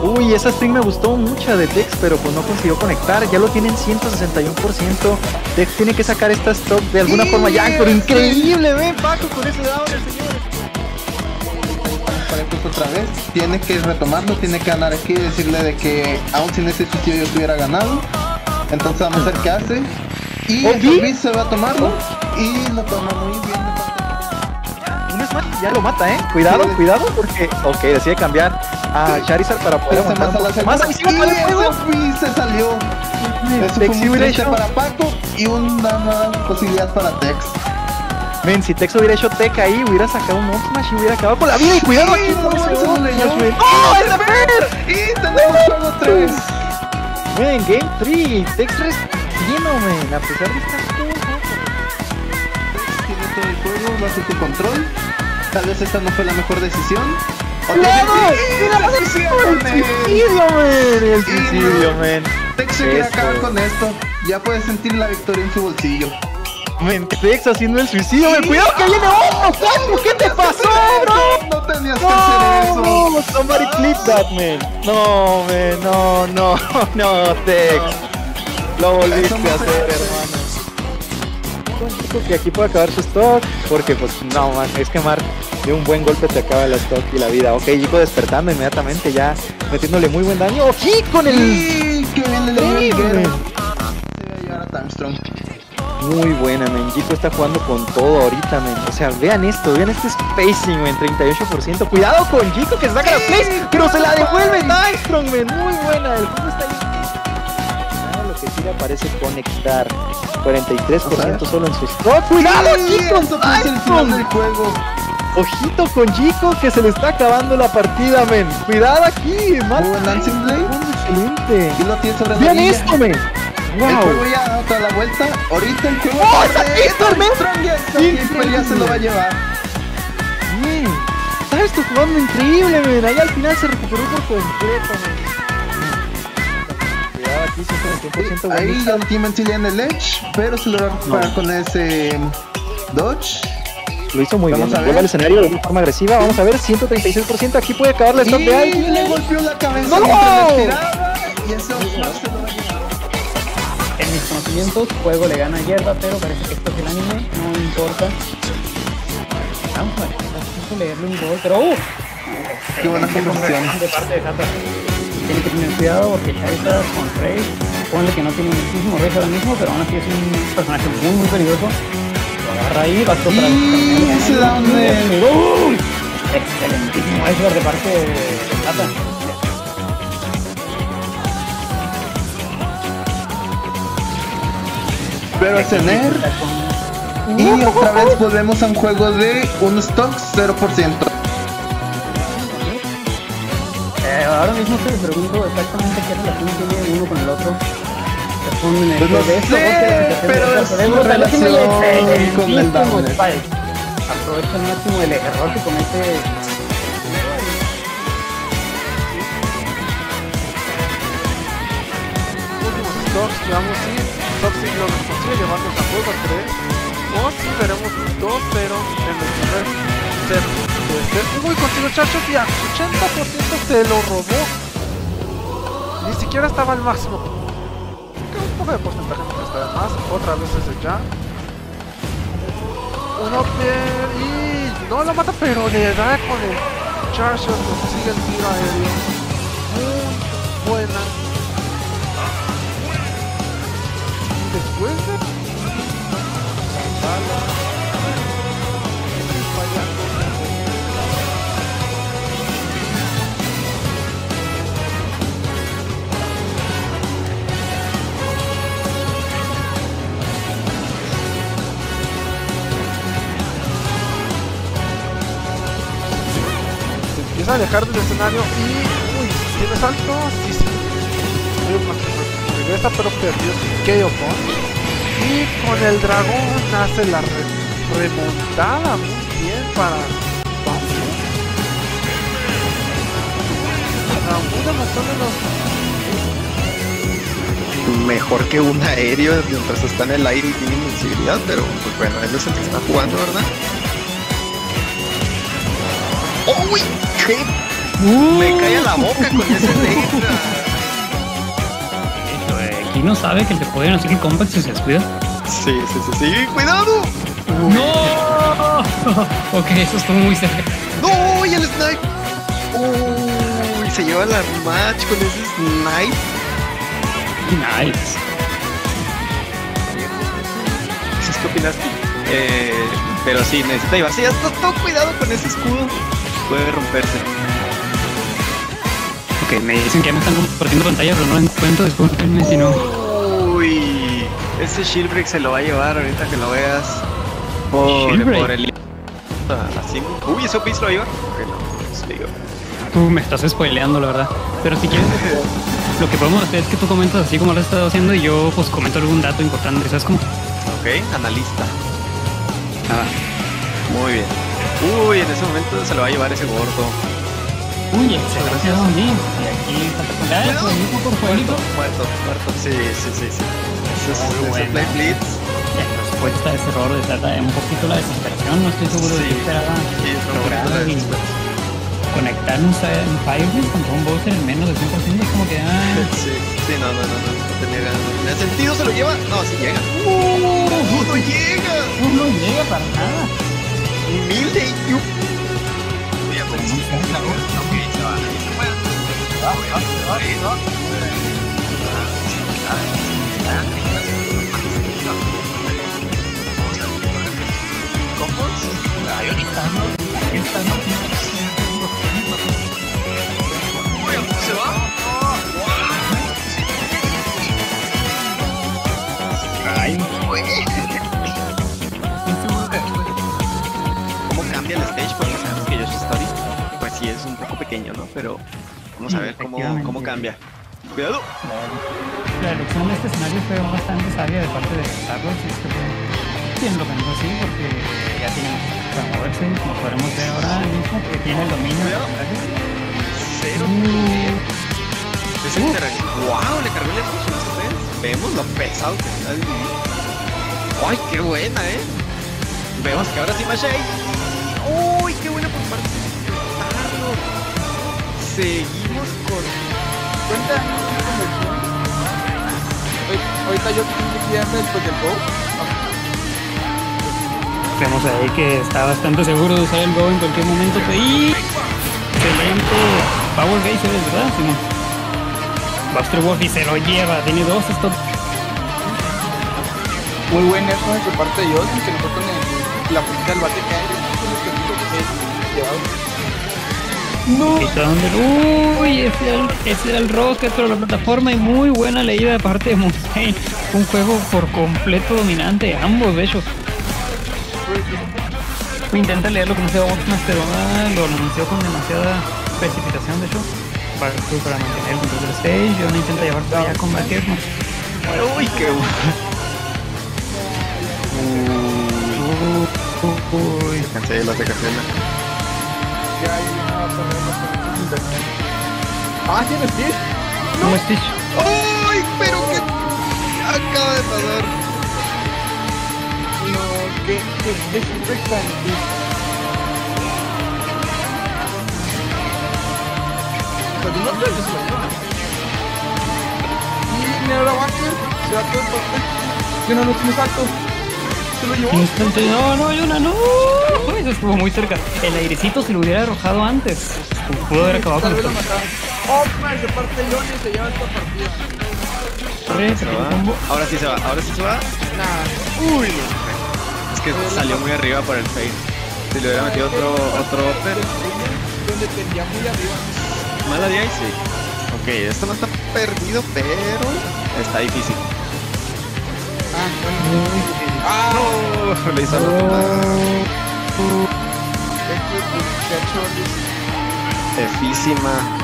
Uy, esa string me gustó mucho de Tex, pero pues no consiguió conectar. Ya lo tienen 161%. Tex tiene que sacar esta stock de alguna forma ya, pero increíble, ven Paco con ese downer, señores. Otra vez, tiene que retomarlo, tiene que ganar aquí y decirle de que aún sin ese sitio yo hubiera ganado. Entonces vamos a ver qué hace. Y el se va a tomarlo y lo toma muy bien. Ya lo mata, cuidado, sí. Cuidado, porque decide cambiar a Charizard para poder aguantar un poco más. Y se salió. Eso fue muy triste para Paco y una posibilidad para Tex. Men, si Tex hubiera hecho Tech ahí, hubiera sacado un Up Smash y hubiera acabado con la vida. Y cuidado aquí con ese Up Smash. ¡Oh, es de Y tenemos juego 3. Men, Game 3. Tex restino, men, a pesar de estar todo. Tiene todo el juego bajo tu control. Tal vez esta no fue la mejor decisión. El suicidio, men. Tex se quiere acabar con esto. Ya puede sentir la victoria en su bolsillo. Men, Tex haciendo el suicidio, men. Cuidado que viene otro. ¿Qué te pasó, bro? No tenías que hacer eso. No, somebody clip that, man. No, men, no, Tex. Lo volviste a hacer, hermano. Que aquí puede acabar su stock, porque pues no, man, es que Mark de un buen golpe te acaba el stock y la vida. Ok, Jico despertando inmediatamente, ya metiéndole muy buen daño. ¡Ojí con el! ¡Qué bien le dio el guerrero! Se va a llevar a Timestrom. Muy buena, men. Jico está jugando con todo ahorita, men. O sea, vean esto, vean este spacing, men. 38%. Cuidado con Jico que saca las plays, pero se la devuelve Timestrom, men. Muy buena, el juego está ahí. Lo que sigue parece conectar. 43% solo en su stock. ¡Cuidado, Jico! del juego. Ojito con Jico que se le está acabando la partida, men. Cuidado aquí, man. Buen Lancing Blade. Excelente. Y lo tiene sobre la Vean esto, men. Wow. El juego ya da toda la vuelta. Ahorita el juego. ¡Oh, esa Strong ya se lo va a llevar. Bien. ¿Sabes? Está jugando increíble, men. Ahí al final se recuperó por completo, men. Aquí 121% ahí ya lo tiene Mancilla en el edge, pero se lo va a recuperar con ese dodge. Lo hizo muy bien. Vuelve al escenario de forma agresiva. Vamos a ver, 136%. Aquí puede acabar la stock de alguien. Le golpeó la cabeza. ¡No! Y ese se lo va a llevar. En mis conocimientos, juego le gana a Hierba, pero parece que esto es el anime, no importa. Vamos a ver, necesito leerle un gol, pero qué buena conversación de parte de Hata. Tiene que tener cuidado porque Charizard con Rey, ponle que no tiene muchísimo Rey ahora mismo, pero aún así es un personaje muy peligroso. Lo agarra ahí, va a tocar. Y ese down de... Excelentísimo Iceberg de parte de Hata. Pero es tener. Y otra vez volvemos a un juego de un stock 0%. Ahora mismo te pregunto exactamente qué relación tiene uno con el otro. Pues no sé, pero es una relación con el downer. Aprovecha al máximo el error que comete. Stocks, vamos a ir. Toxic lo consigue llevarnos a juego 3. O si veremos un 2-0 en el primer set. Estoy muy contigo, chachos, y a 80% se lo robó. Ni siquiera estaba al máximo. Un poco de porcentaje no está de más. Otra vez ese ya. Uno y no lo mata, pero le da con el charge, consigue el tiro aéreo. Muy buena. Después de se empieza a alejar del escenario y tiene salto, sí. Regresa pero perdió su KO Punch. Y con el dragón hace la remontada muy bien para Bambú. Bambú demostrándonos mejor que un aéreo mientras está en el aire y tiene invencibilidad, pero pues bueno, él es el que está jugando, ¿verdad? ¡Uy! ¡Qué Me cae la boca con ese Electra. Aquí no sabe que le pueden hacer el compact si se descuida. Sí. ¡Cuidado! ¡No! Ok, eso estuvo muy cerca. ¡No! ¡Y el snipe! ¡Uy! Se lleva la match con ese snipe. Nice. ¿Qué opinas? Pero sí, necesita llevar. Sí, hasta todo cuidado con ese escudo. Puede romperse. Ok, me dicen que ya me están compartiendo pantalla, pero no lo encuentro. Discúlpenme si no. Uy, ese Shieldbreak se lo va a llevar ahorita que lo veas. Shieldbreak. Por el... Así. Uy, ¿eso Piz lo lleva? Ok, no, se digo. Tú me estás spoileando, la verdad. Pero si quieres, lo que podemos hacer es que tú comentas así como lo has estado haciendo y yo pues comento algún dato importante, ¿sabes cómo? Ok, analista. Ah. Muy bien. Uy, en ese momento se lo va a llevar ese gordo. Uy, excelente, Don Lee. Y aquí está con el mismo por fuego. Muerto. Sí. Ese Play Blitz. La respuesta a ese error de trata un poquito la desesperación. No estoy seguro de que esperaba lograr y conectar un Firebase contra un Bowser en menos de 100%. Es como que Sí, no tenía ganas. ¿Me ha sentido? ¿Se lo lleva? No, sí llega. ¡No llega! No llega para nada. Humilde y voy a pensar. Ok, se va. ¿Se va? ¿Cómo cambia el stage? Porque sabemos que Yoshi Story pues sí es un poco pequeño, ¿no? Pero vamos a ver cómo cambia. Cuidado. La elección de este escenario fue bastante sabia de parte de Carlos, y es que bien lo pensó así porque ya tiene para moverse, como podremos ver ahora mismo, que tiene el dominio de Cero. ¡Wow! Le cargó el emotion a ustedes. Vemos lo pesado que está el... ¡Ay, qué buena, Vemos que ahora sí Mashay. ¡Uy, qué buena por parte de Carlos! Seguimos con... Cuenta. Ahorita yo tengo después del go. Vemos ahí que está bastante seguro de usar el Go en cualquier momento. Y excelente Power Geyser, ¿verdad? Si no, Buster Wolf y se lo lleva, tiene 2 stop. Muy buen eso de parte de Justin, que nosotros en la punta del bate que hay. No. Uy, ese era el Rocket, pero la plataforma, y muy buena leída de parte de Mustaine. Un juego por completo dominante de ambos, de hecho. Intenta leerlo como sea Boxmas, pero lo anunció con demasiada precipitación, de hecho. Para mantener el control del stage, yo no intenta llevar todavía con Backers. ¡Uy, qué Uy. Se cancela la secación. Ya hay una ¿tiene Stitch? No, Stitch. ¡Uy! Pero que acaba de pasar. No, que desinfectan. Pues no creo que se lo llevan. Y mira la Walker, se va todo el papel. No tiene salto. Se lo llevó. No, hay una, no. Eso estuvo muy cerca. El airecito se lo hubiera arrojado antes. Pudo haber acabado con Tal vez esto. lo mataron. Oxman de parte de Johnny se lleva esta partida. Ahora sí se va. Nah. Uy, es que salió muy arriba por el face. Si le hubiera metido otro upper. Donde tenía muy arriba. Mala de ahí, sí. Ok, esto no está perdido, pero está difícil. No, le hizo la Efísima.